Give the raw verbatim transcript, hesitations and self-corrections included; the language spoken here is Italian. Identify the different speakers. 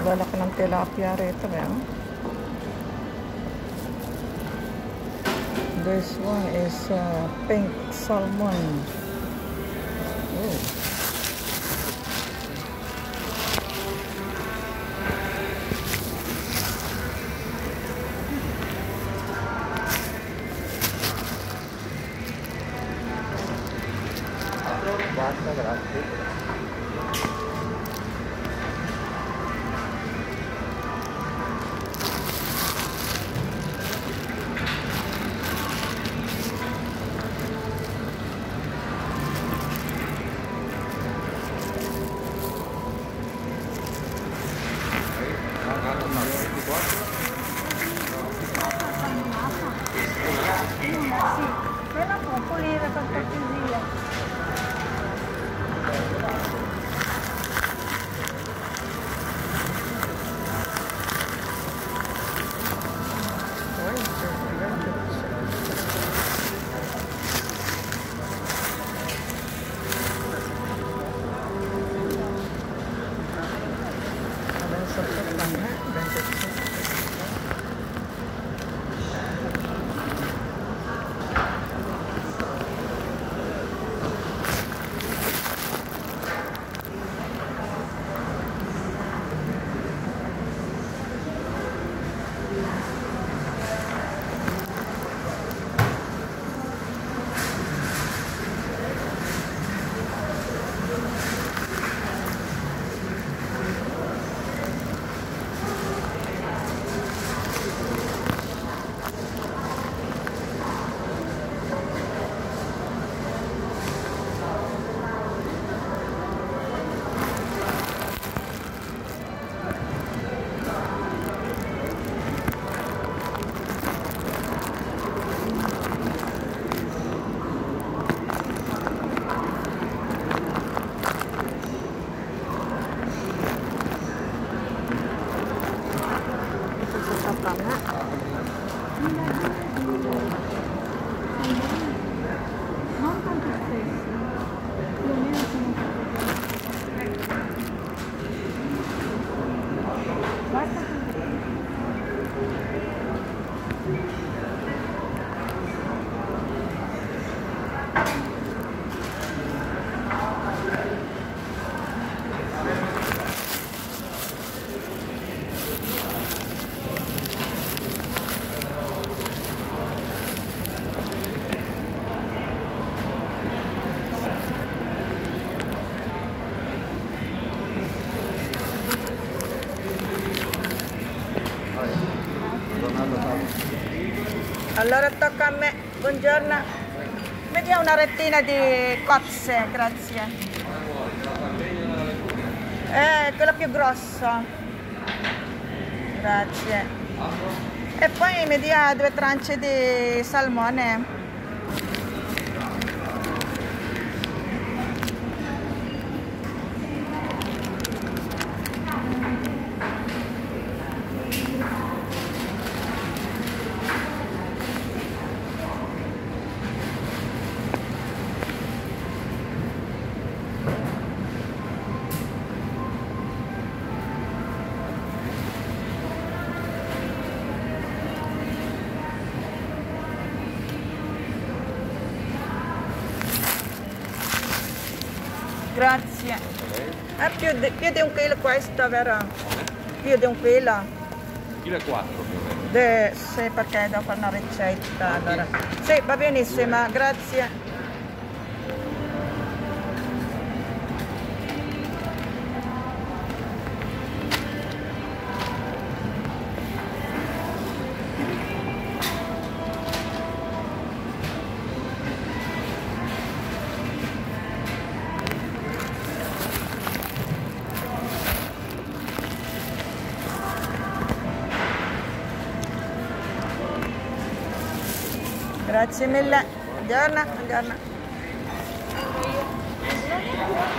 Speaker 1: Lalaki ng tilapia rito, eh. This one is uh, pink salmon. Oh.
Speaker 2: Basta, grazie.
Speaker 3: Quella può pulire per cortesia. Non tanto spesso, più o meno sono basta
Speaker 1: Allora tocca a me. Buongiorno. Mi dia una rettina di cozze, grazie. Eh, quella più grossa. Grazie. E poi mi dia due tranche di salmone. Grazie. È più di, più di un chilo questo, vero? Più di un chilo.
Speaker 2: Chilo e quattro più o meno.
Speaker 1: De, sì, perché devo fare una ricetta. Allora. Sì, va benissimo, grazie. Grazie mille. Buongiorno, buongiorno.